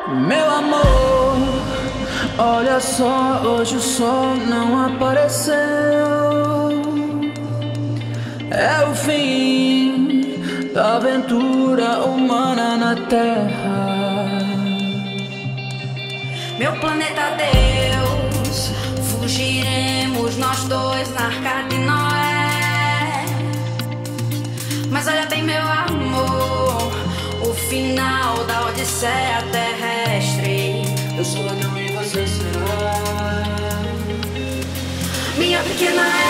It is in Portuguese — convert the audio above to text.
Meu amor, olha só, hoje o sol não apareceu. É o fim da aventura humana na Terra. Meu planeta Deus, fugiremos nós dois na Arca de Noé. Mas olha bem, meu amor, o final da Odisseia terrestre. Eu sou ladrão e você será minha pequena